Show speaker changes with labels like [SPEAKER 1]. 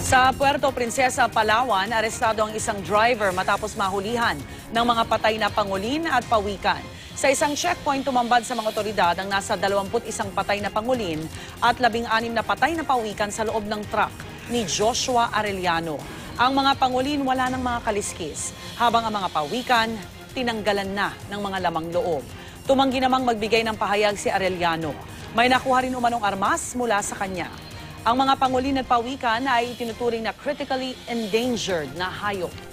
[SPEAKER 1] Sa Puerto Princesa, Palawan, arestado ang isang driver matapos mahulihan ng mga patay na pangolin at pawikan. Sa isang checkpoint, tumambad sa mga otoridad ang nasa 21 patay na pangolin at 16 na patay na pawikan sa loob ng truck ni Joshua Arellano. Ang mga pangolin wala ng mga kaliskis, habang ang mga pawikan tinanggalan na ng mga lamang loob. Tumanggi namang magbigay ng pahayag si Arellano. May nakuha rin umanong armas mula sa kanya. Ang mga pangolin at pawikan ay itinuturing na critically endangered na hayop.